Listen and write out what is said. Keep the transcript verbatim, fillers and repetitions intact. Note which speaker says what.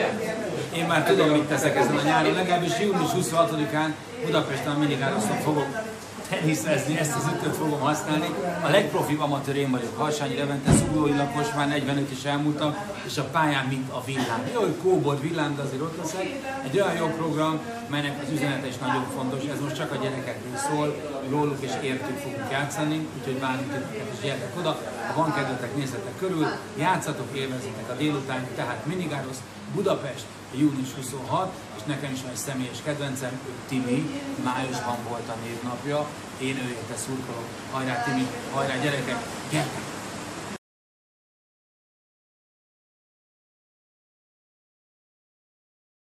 Speaker 1: Én már tudom, mit teszek ezen a nyáron, legalábbis június huszonhatodikán Budapesten a minigároszton fogok teniszezni, ezt az ütőt fogom használni. A legprofibb amatőr én vagyok, Harsányi Levente, Zuglói lakos, már negyvenöt is elmúltam, és a pályán mint a villám. Jó, hogy kóbor villám, de azért ott leszek. Egy olyan jó program, melynek az üzenete is nagyon fontos, ez most csak a gyerekekről szól, róluk és értük fogunk játszani, úgyhogy várunk titeket és gyertek oda. Ha van kedvetek, nézzetek körül, játszatok, élvezzétek a délután, tehát minigárosz, Budapest, június huszonhatodika, és nekem is van egy személyes kedvencem, ő Timi, májusban volt a névnapja, én őért szurkolok. Hajrá Timi, hajrá gyerekek, gyertek!